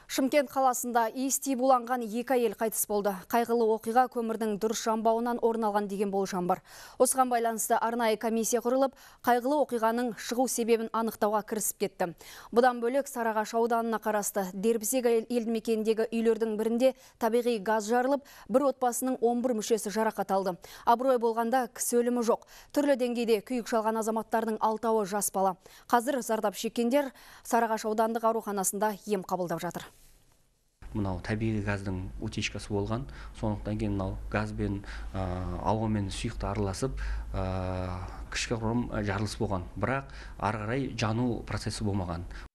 Шымкент қаласында иісти буланған екі әйел қайтыс болды. Қайғылы оқиға көмірдің дұрыс жанбауынан орын алған деген болжам бар. Осыған байланысты арнайы комиссия құрылып, қайғылы оқиғаның шығу себебін анықтауға кірісіп кетті. Бұдан бөлек Сарыағаш ауданына қарасты Дербісек елді мекеніндегі үйлердің бірінде табиғи газ жарылып, бір отбасының 11 мүшесі жарақат алды. Абырой болғанда кісі өлімі жоқ. Түрлі деңгейде күйік шалған азаматтардың 6-ы жас бала. Қазір зардап шеккендер Сарыағаш аудандық ауруханасында ем қабылдап жатыр. Мынау табиғи газдың утечкасы болған, сондықтан кейін мынау газ бен ауа мен сұйықты араласып, кішігірім жарылыс болған. Бірақ ары қарай жану процесі болмаған.